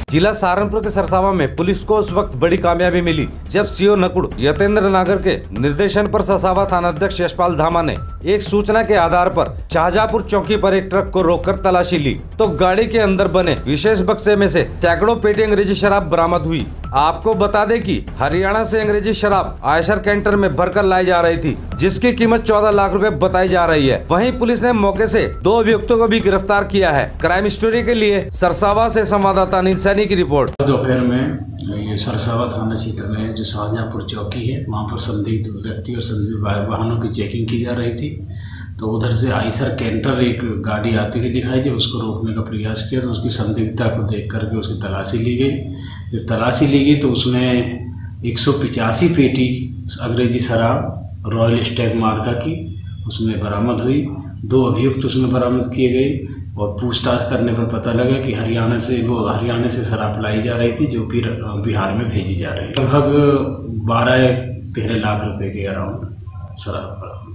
जिला सहारनपुर के सरसावा में पुलिस को उस वक्त बड़ी कामयाबी मिली जब सीओ नकुड़ यतेंद्र नागर के निर्देशन पर सरसावा थाना अध्यक्ष यशपाल धामा ने एक सूचना के आधार पर शाहजहांपुर चौकी पर एक ट्रक को रोककर तलाशी ली तो गाड़ी के अंदर बने विशेष बक्से में से सैकड़ों पेटी अंग्रेजी शराब बरामद हुई। आपको बता दें कि हरियाणा से अंग्रेजी शराब आयशर कैंटर में भरकर लाई जा रही थी, जिसकी कीमत 14 लाख रुपए बताई जा रही है। वहीं पुलिस ने मौके से 2 अभियुक्तों को भी गिरफ्तार किया है। क्राइम स्टोरी के लिए सरसावा से संवाददाता अनिल सैनी की रिपोर्ट। दोपहर में ये सरसावा थाना क्षेत्र में जो शाहजहांपुर चौकी है, वहाँ पर संदिग्ध व्यक्ति और संदिग्ध वाहनों की चेकिंग की जा रही थी। तो उधर से आयशर कैंटर एक गाड़ी आती हुई दिखाई दी, उसको रोकने का प्रयास किया तो उसकी संदिग्धता को देख करके उसकी तलाशी ली गई। जब तलाशी ली गई तो उसमें 185 पेटी अंग्रेजी शराब रॉयल स्टैग मार्का की उसमें बरामद हुई। 2 अभियुक्त उसमें बरामद किए गए और पूछताछ करने पर पता लगा कि हरियाणा से शराब लाई जा रही थी, जो फिर बिहार में भेजी जा रही है। लगभग 12-13 लाख रुपए के अराउंड शराब